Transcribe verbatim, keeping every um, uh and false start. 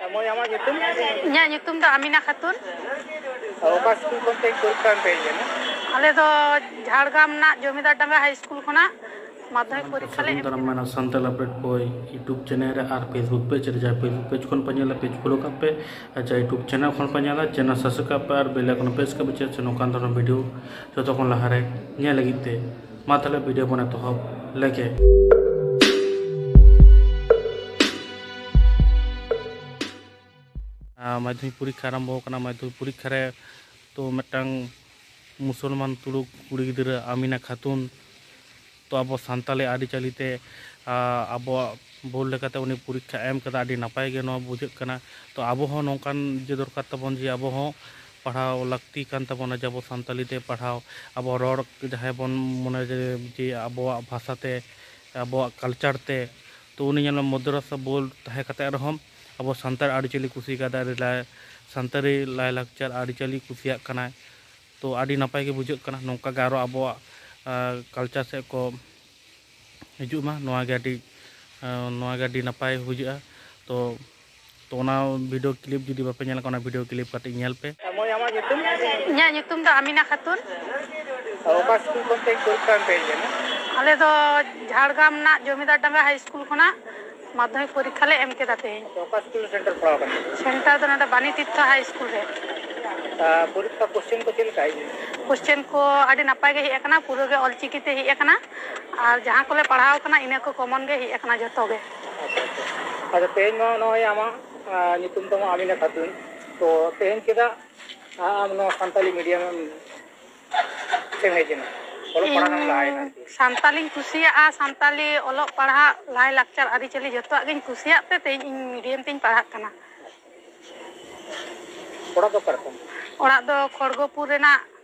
Moi ama nyutum? Inya nyutum do Amina Khatun. Oka school kon te porikha em pe jena? Ale do Jhargam na Jomidar Danga High School khona Madhyamik porikha le Sebentar mana Santali update boy YouTube channel re ar Facebook page re ja Facebook page kon panyala page follow kape aja YouTube channel kon panyala channel subscribe kape ar bell icon press kape che nokan dono video joto kon lahare nya lagit te ma tale video bana to hob lege madhyamik porikha arambo kana madhyamik porikha re to metang musulman tuluk kuri gidra Amina Khatun तो अब सानताली आदि चलीते अब बोल लेकाते उनी परीक्षा M कदा आदि नपाय गे नो बुझेक कना तो अब हो नोकान जे दरकार तबन जे अब हो पढ़ाओ लगती कान तबन जब सानताली ते पढ़ाओ अब रोड जहां बन मने जे अब भाषाते अब कल्चर ते तो उनी जन मद्रासा बोल तहे कते रहम अब सानताल आदि चली कुसी कदा ला सानताली लाय लाकचार आदि चली कुसिया कना तो आदि नपाय गे बुझेक कना नोका गारो अब कल्चर से को हजुमा नोआ गाडी नोआ गाडी नपाय हुजुआ तो तो ना वीडियो क्लिप जुदी बापे नेल कोना वीडियो क्लिप कते नेल पे Moi ama nyutum? Inya nyutum do Amina Khatun. Oka school kon te porikha em pe jena? Ale do Jhargam na Jomidar Danga High School khona Madhyamik porikha le em keda te. Oka school center padaw kana? Center do na Bani Tirtha High School re. Porikha question ko chil kai? Question को आदि नपाय गे हेकना पूरा गे ऑलचिकी ते हेकना और जहां कोले पढ़ाओ कना इने को कॉमन गे हेकना जतो गे अच्छा तेन नो नो आमा nyutum tamo Amina Khatun तो तेन केदा आम नो संताली मीडियम से हेजन ओलो पढ़ाना लाय ना सानताली कुसिया आ सानताली ओलो पढ़ा लाय लेक्चर आदि चली जतो गे कुसिया ते ते मीडियम तिन पढ़ा कना ओड़ा तो करतम ओड़ा दो खड़गपुर रेना